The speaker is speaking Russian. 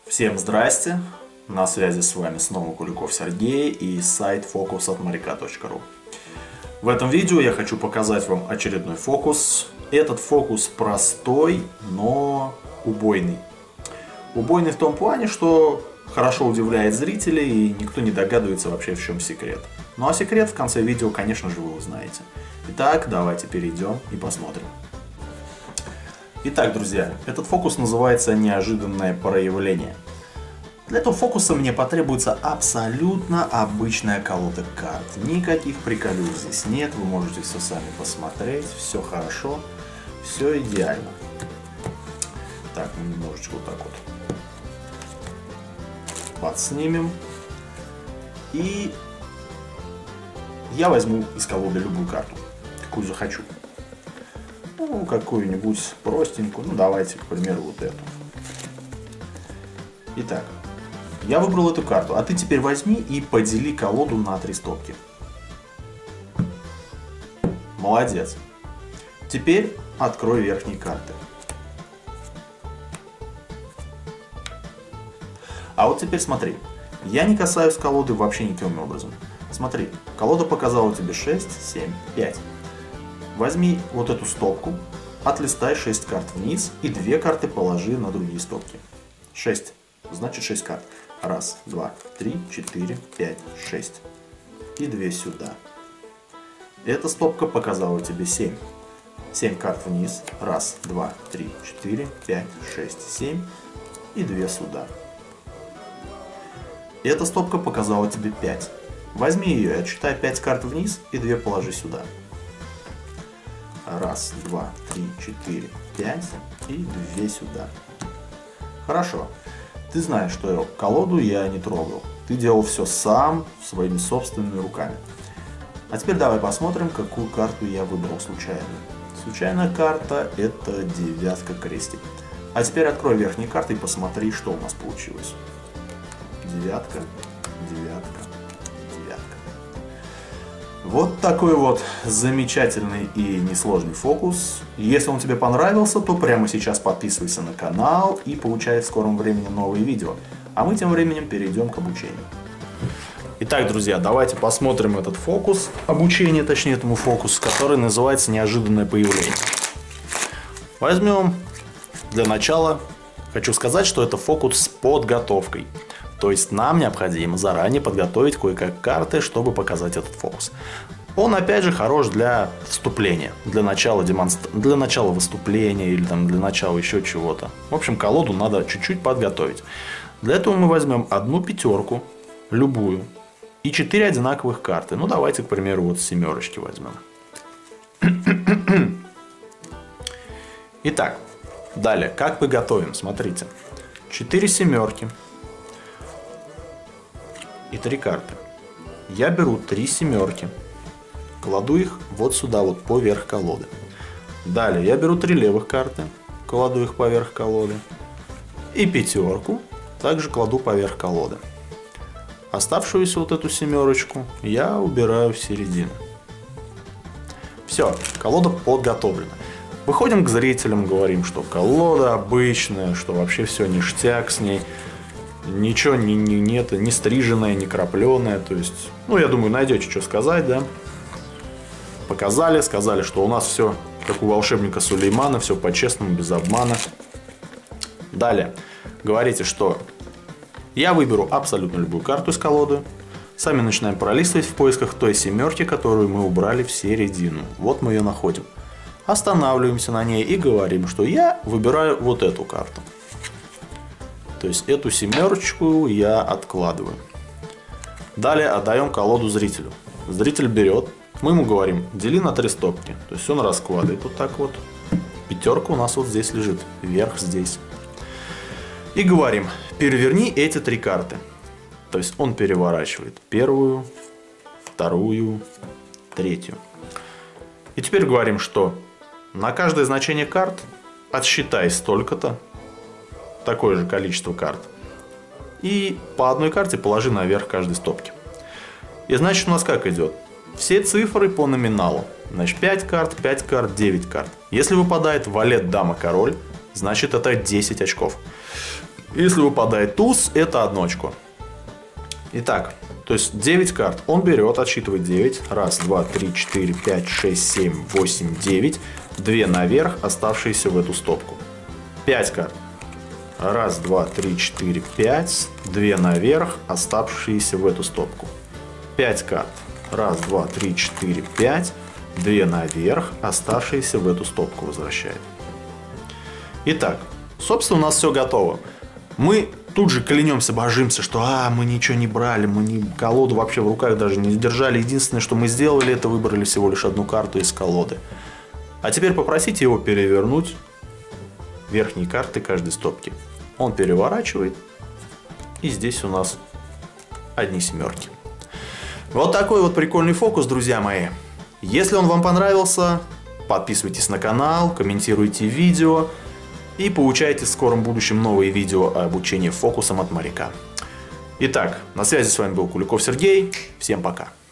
Всем здрасте! На связи с вами снова Куликов Сергей и сайт focusatmarika.ru. В этом видео я хочу показать вам очередной фокус. Этот фокус простой, но убойный. Убойный в том плане, что хорошо удивляет зрителей и никто не догадывается вообще, в чем секрет. Ну а секрет в конце видео, конечно же, вы узнаете. Итак, давайте перейдем и посмотрим. Итак, друзья, этот фокус называется «Неожиданное проявление». Для этого фокуса мне потребуется абсолютно обычная колода карт. Никаких приколюх здесь нет, вы можете все сами посмотреть, все хорошо, все идеально. Так, мы немножечко вот так вот подснимем. И я возьму из колоды любую карту, какую захочу. Ну, какую-нибудь простенькую, ну давайте, к примеру, вот эту. Итак, я выбрал эту карту, а ты теперь возьми и подели колоду на 3 стопки. Молодец. Теперь открой верхние карты. А вот теперь смотри, я не касаюсь колоды вообще никаким образом. Смотри, колода показала тебе 6, 7, 5. Возьми вот эту стопку, отлистай 6 карт вниз и 2 карты положи на другие стопки. 6, значит 6 карт. 1, 2, 3, 4, 5, 6. И 2 сюда. Эта стопка показала тебе 7. 7 карт вниз. 1, 2, 3, 4, 5, 6, 7. И 2 сюда. Эта стопка показала тебе 5. Возьми ее и отсчитай 5 карт вниз и 2 положи сюда. 1, 2, 3, 4, 5 и 2 сюда. Хорошо. Ты знаешь, что колоду я не трогал. Ты делал все сам, своими собственными руками. А теперь давай посмотрим, какую карту я выбрал случайно. Случайная карта — это девятка крестик. А теперь открой верхние карты и посмотри, что у нас получилось. Девятка, девятка, девятка. Вот такой вот замечательный и несложный фокус. Если он тебе понравился, то прямо сейчас подписывайся на канал и получай в скором времени новые видео. А мы тем временем перейдем к обучению. Итак, друзья, давайте посмотрим этот фокус, обучение, точнее, этому фокусу, который называется «Неожиданное появление». Возьмем для начала, хочу сказать, что это фокус с подготовкой. То есть нам необходимо заранее подготовить кое-как карты, чтобы показать этот фокус. Он опять же хорош для вступления, для начала выступления или там, для начала еще чего-то. В общем, колоду надо чуть-чуть подготовить. Для этого мы возьмем одну пятерку, любую, и 4 одинаковых карты. Ну давайте, к примеру, вот семерочки возьмем. Итак, далее, как мы готовим? Смотрите, 4 семерки. И 3 карты. Я беру 3 семерки, кладу их вот сюда, вот поверх колоды. Далее я беру 3 левых карты, кладу их поверх колоды. И пятерку также кладу поверх колоды. Оставшуюся вот эту семерочку я убираю в середину. Все, колода подготовлена. Выходим к зрителям, говорим, что колода обычная, что вообще все ништяк с ней. Ничего нет, не стриженное, не крапленое. То есть, ну, я думаю, найдете, что сказать, да? Показали, сказали, что у нас все как у волшебника Сулеймана, все по-честному, без обмана. Далее, говорите, что я выберу абсолютно любую карту из колоды. Сами начинаем пролистывать в поисках той семерки, которую мы убрали в середину. Вот мы ее находим. Останавливаемся на ней и говорим, что я выбираю вот эту карту. То есть эту семерочку я откладываю. Далее отдаем колоду зрителю. Зритель берет, мы ему говорим, дели на 3 стопки. То есть он раскладывает вот так вот. Пятерка у нас вот здесь лежит, вверх здесь. И говорим, переверни эти 3 карты. То есть он переворачивает первую, вторую, третью. И теперь говорим, что на каждое значение карт отсчитай столько-то. Такое же количество карт. И по одной карте положи наверх каждой стопки. И значит у нас как идет? Все цифры по номиналу. Значит 5 карт, 5 карт, 9 карт. Если выпадает валет, дама, король, значит это 10 очков. Если выпадает туз, это 1 очко. Итак, то есть 9 карт. Он берет, отсчитывает 9. 1, 2, 3, 4, 5, 6, 7, 8, 9. 2 наверх, оставшиеся в эту стопку. 5 карт. 1, 2, 3, 4, 5. 2 наверх, оставшиеся в эту стопку. 5 карт. 1, 2, 3, 4, 5. 2 наверх, оставшиеся в эту стопку возвращает. Итак, собственно, у нас все готово. Мы тут же клянемся, божимся, что мы ничего не брали, мы колоду вообще в руках даже не держали. Единственное, что мы сделали, это выбрали всего лишь 1 карту из колоды. А теперь попросите его перевернуть верхние карты каждой стопки. Он переворачивает, и здесь у нас одни семерки. Вот такой вот прикольный фокус, друзья мои. Если он вам понравился, подписывайтесь на канал, комментируйте видео и получайте в скором будущем новые видео о обучении фокусам от моряка. Итак, на связи с вами был Куликов Сергей. Всем пока.